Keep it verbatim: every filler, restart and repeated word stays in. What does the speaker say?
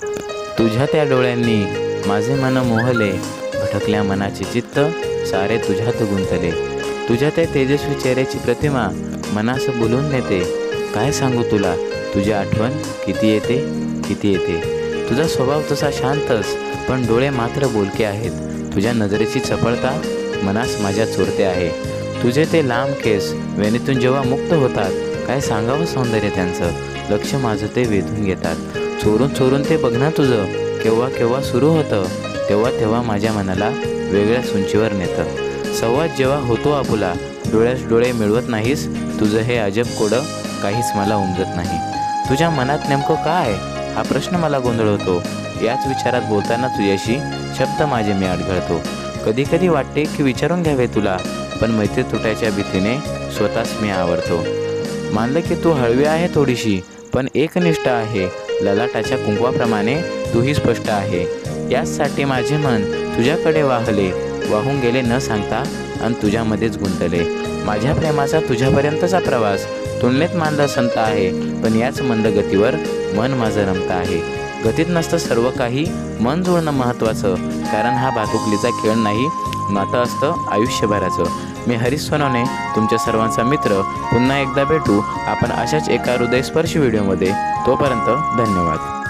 तुझ्या त्या डोळ्यांनी माझे मन मोहले, भटकल्या मनाचे चित्त सारे तुझ्यात गुंतले। तुझ्या त्या तेजस्वी चेहऱ्याची प्रतिमा मनास बोलून नेते। काय सांगू तुला तुझी आठवण किती येते किती येते। तुझा स्वभाव तसा शांतच, पण डोळे मात्र बोलके आहेत। तुझ्या नजरेची चपळता मनास माझ्या चोरते आहे। तुझे ते लांब केस वेणीतून जेव्हा मुक्त होतात, काय सांगावं सौंदर्य त्यांचं, लक्ष माझं ते वेधून घेतात। चोरून चोरून ते बघणं तुझं केव्हा केव्हा सुरू होतं, तेव्हा तेव्हा माझ्या मनाला वेगळ्याच उंचीवर नेतं। संवाद जेव्हा होतो आपुला, डोळ्यास डोळे मिळवत नाहीस, तुझं हे अजब कोडं काहीच मला उमजत नाही। तुझ्या मनात नेमकं काय हा प्रश्न मला गोंधळवतो। याच विचारात बोलताना तुझ्याशी शब्द माझे मी अडखळतो। कधी कधी वाटते की विचारून घ्यावे तुला, पण मैत्री तुटायच्या भीतीने स्वतःच मी आवरतो। मानलं की तू हळवी आहे थोडीशी, पण एकनिष्ठ आहे। ललाटाच्या कुंकवाप्रमाणे तूही स्पष्ट आहे। याचसाठी माझे मन तुझ्याकडे वाहले, वाहून गेले न सांगता आणि तुझ्यामध्येच गुंतले। माझ्या प्रेमाचा तुझ्यापर्यंतचा प्रवास तुलनेत मानला संत आहे, पण याच मंद गतीवर मन माझं रमतं आहे। गतीत नसतं सर्व काही, मन जुळणं महत्त्वाचं, कारण हा भातुकलीचा खेळ नाही, नातं असतं आयुष्यभराचं। मी हरीश सोनवणे, तुमच्या सर्वांचा मित्र। पुन्हा एकदा भेटू आपण अशाच एका हृदयस्पर्शी व्हिडिओमध्ये। तोपर्यंत धन्यवाद।